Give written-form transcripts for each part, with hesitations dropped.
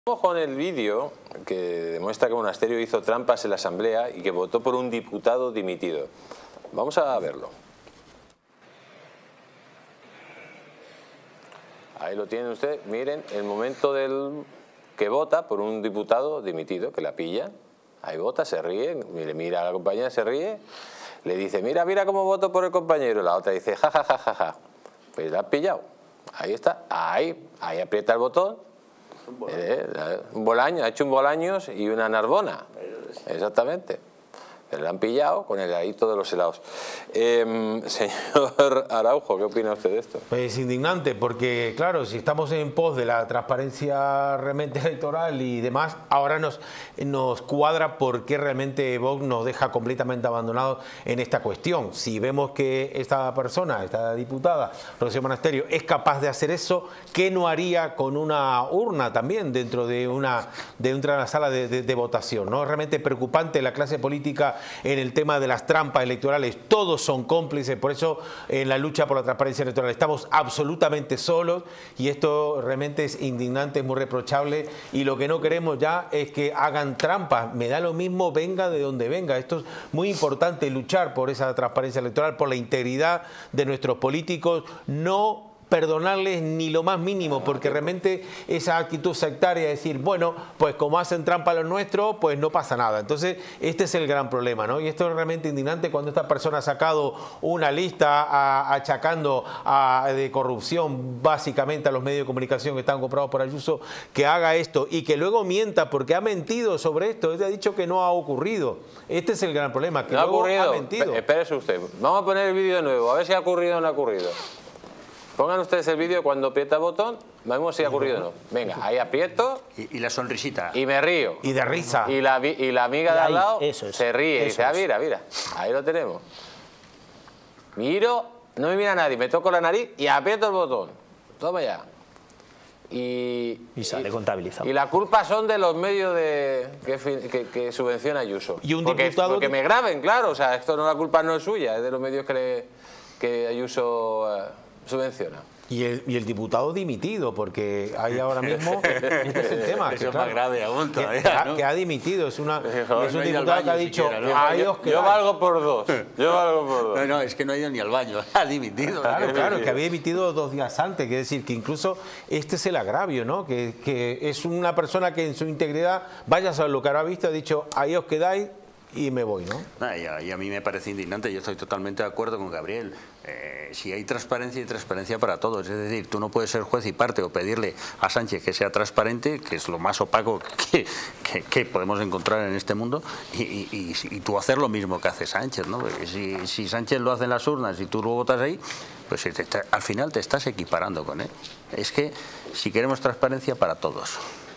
Vamos con el vídeo que demuestra que Monasterio hizo trampas en la Asamblea y que votó por un diputado dimitido. Vamos a verlo. Ahí lo tienen ustedes. Miren el momento del que vota por un diputado dimitido, que la pilla. Ahí vota, se ríe, mira a la compañera, se ríe. Le dice, mira, mira cómo voto por el compañero. La otra dice, ja, ja, ja, ja, ja. Pues la ha pillado. Ahí está, ahí aprieta el botón. Un bolaño, ha hecho un bolaños y una narbona. Exactamente. Le han pillado con el heladito de los helados. Señor Araujo, ¿qué opina usted de esto? Pues indignante, porque claro, si estamos en pos de la transparencia realmente electoral y demás, ahora nos cuadra por qué realmente Vox nos deja completamente abandonados en esta cuestión. Si vemos que esta persona, esta diputada, Rocío Monasterio, es capaz de hacer eso, ¿qué no haría con una urna también dentro de una sala de votación? ¿No? Es realmente preocupante la clase política en el tema de las trampas electorales. Todos son cómplices, por eso en la lucha por la transparencia electoral estamos absolutamente solos y esto realmente es indignante, es muy reprochable y lo que no queremos ya es que hagan trampas. Me da lo mismo, venga de donde venga. Esto es muy importante, luchar por esa transparencia electoral, por la integridad de nuestros políticos, no perdonarles ni lo más mínimo, porque realmente esa actitud sectaria de decir, bueno, pues como hacen trampa a los nuestros, pues no pasa nada. Entonces, este es el gran problema, ¿no? Y esto es realmente indignante cuando esta persona ha sacado una lista achacando de corrupción básicamente a los medios de comunicación que están comprados por Ayuso, que haga esto y que luego mienta porque ha mentido sobre esto. Él ha dicho que no ha ocurrido. Este es el gran problema, que no luego ha mentido. Espérese usted. Vamos a poner el vídeo de nuevo, a ver si ha ocurrido o no ha ocurrido. Pongan ustedes el vídeo cuando aprieta el botón, vemos si ha ocurrido o no. Venga, ahí aprieto. Y la sonrisita. Y me río. Y de risa. Y la amiga de al lado se ríe y dice, ah, mira, mira, ahí lo tenemos. Miro, no me mira nadie, me toco la nariz y aprieto el botón. Toma ya. Y sale contabilizado. Y la culpa son de los medios que subvenciona Ayuso. Y un diputado porque me graben, claro, o sea, esto no, la culpa no es suya, es de los medios que Ayuso subvenciona. Y el diputado dimitido, porque hay ahora mismo este es el tema. Eso es más grave aún todavía, ¿no? Que ha dimitido, es un diputado que ha dicho, yo valgo por dos. Yo valgo por dos. No, es que no ha ido ni al baño, ha dimitido. Claro, que había dimitido 2 días antes, quiere decir que incluso este es el agravio, ¿no? Que es una persona que en su integridad, vaya a saber lo que habrá visto, ha dicho, ahí os quedáis y me voy, ¿no? Y a mí me parece indignante, yo estoy totalmente de acuerdo con Gabriel. Si hay transparencia, hay transparencia para todos. Es decir, tú no puedes ser juez y parte o pedirle a Sánchez que sea transparente, que es lo más opaco que podemos encontrar en este mundo, y tú hacer lo mismo que hace Sánchez, ¿no? Porque si Sánchez lo hace en las urnas y tú lo votas ahí, pues al final te estás equiparando con él. Es que si queremos transparencia para todos.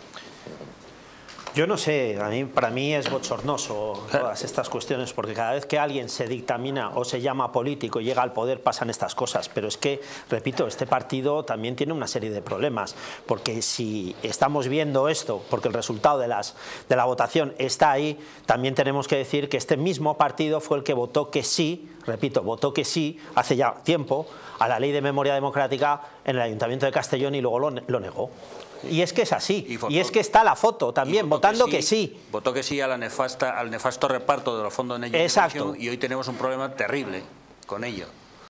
Yo no sé, para mí es bochornoso todas estas cuestiones, porque cada vez que alguien se dictamina o se llama político y llega al poder pasan estas cosas, pero es que, repito, este partido también tiene una serie de problemas, porque si estamos viendo esto, porque el resultado de la votación está ahí, también tenemos que decir que este mismo partido fue el que votó que sí, repito, votó que sí hace ya tiempo a la Ley de Memoria Democrática en el Ayuntamiento de Castellón y luego lo negó. Y es que es así, y es que está la foto también, votando que sí. Votó que sí al nefasto reparto de los fondos de ellos. Exacto. Y hoy tenemos un problema terrible con ello.